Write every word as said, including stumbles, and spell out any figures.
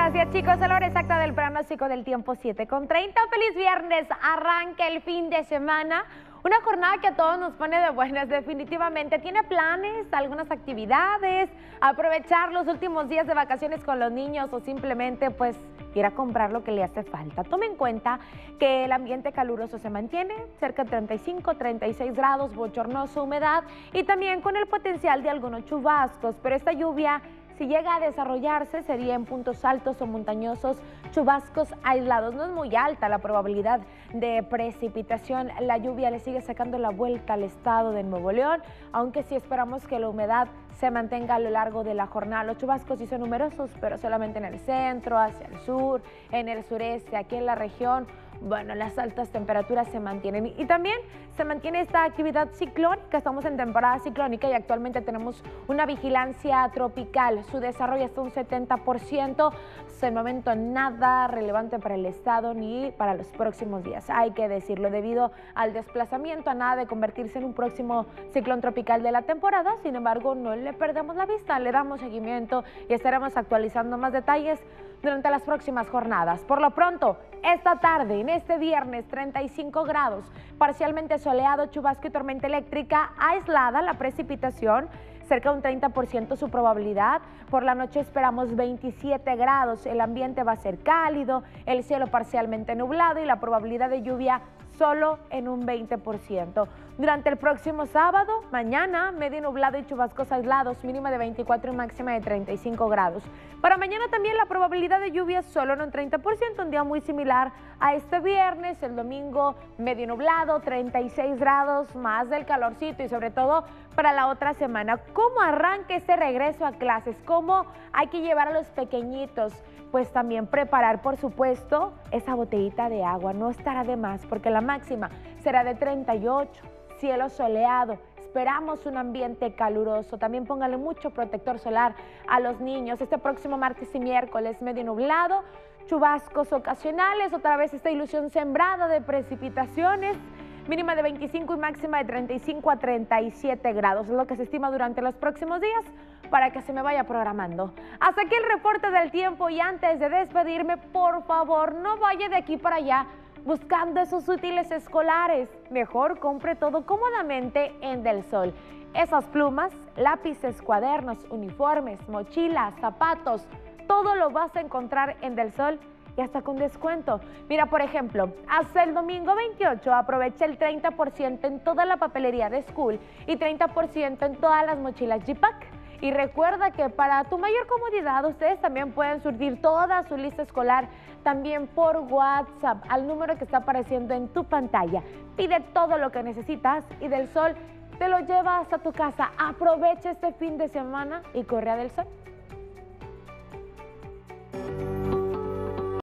Gracias, chicos. A la hora exacta del pronóstico del tiempo, siete con treinta. Feliz viernes. Arranca el fin de semana. Una jornada que a todos nos pone de buenas, definitivamente. ¿Tiene planes, algunas actividades? Aprovechar los últimos días de vacaciones con los niños o simplemente pues ir a comprar lo que le hace falta. Tome en cuenta que el ambiente caluroso se mantiene, cerca de treinta y cinco, treinta y seis grados, bochornoso, humedad y también con el potencial de algunos chubascos, pero esta lluvia, si llega a desarrollarse, sería en puntos altos o montañosos, chubascos aislados. No es muy alta la probabilidad de precipitación. La lluvia le sigue sacando la vuelta al estado de Nuevo León, aunque sí esperamos que la humedad se mantenga a lo largo de la jornada. Los chubascos sí son numerosos, pero solamente en el centro, hacia el sur, en el sureste, aquí en la región. Bueno, las altas temperaturas se mantienen y también se mantiene esta actividad ciclónica. Estamos en temporada ciclónica y actualmente tenemos una vigilancia tropical. Su desarrollo está un setenta por ciento. Es el momento nada relevante para el estado ni para los próximos días. Hay que decirlo, debido al desplazamiento, a nada de convertirse en un próximo ciclón tropical de la temporada. Sin embargo, no le perdemos la vista, le damos seguimiento y estaremos actualizando más detalles durante las próximas jornadas. Por lo pronto, esta tarde, en este viernes, treinta y cinco grados, parcialmente soleado, chubasco y tormenta eléctrica aislada, la precipitación, cerca de un treinta por ciento su probabilidad. Por la noche esperamos veintisiete grados, el ambiente va a ser cálido, el cielo parcialmente nublado y la probabilidad de lluvia solo en un veinte por ciento. Durante el próximo sábado, mañana, medio nublado y chubascos aislados, mínima de veinticuatro y máxima de treinta y cinco grados. Para mañana también la probabilidad de lluvia solo en un treinta por ciento, un día muy similar a este viernes. El domingo, medio nublado, treinta y seis grados, más del calorcito y sobre todo para la otra semana. ¿Cómo arranca este regreso a clases? ¿Cómo hay que llevar a los pequeñitos? Pues también preparar, por supuesto, esa botellita de agua. No estará de más porque la máxima será de treinta y ocho, cielo soleado. Esperamos un ambiente caluroso. También póngale mucho protector solar a los niños. Este próximo martes y miércoles, medio nublado, chubascos ocasionales, otra vez esta ilusión sembrada de precipitaciones. Mínima de veinticinco y máxima de treinta y cinco a treinta y siete grados. Es lo que se estima durante los próximos días para que se me vaya programando. Hasta aquí el reporte del tiempo y antes de despedirme, por favor, no vaya de aquí para allá buscando esos útiles escolares. Mejor compre todo cómodamente en Del Sol. Esas plumas, lápices, cuadernos, uniformes, mochilas, zapatos, todo lo vas a encontrar en Del Sol y hasta con descuento. Mira, por ejemplo, hasta el domingo veintiocho aprovecha el treinta por ciento en toda la papelería de School y treinta por ciento en todas las mochilas G-Pack. Y recuerda que para tu mayor comodidad, ustedes también pueden surtir toda su lista escolar también por WhatsApp al número que está apareciendo en tu pantalla. Pide todo lo que necesitas y Del Sol te lo lleva hasta tu casa. Aprovecha este fin de semana y corre a Del Sol.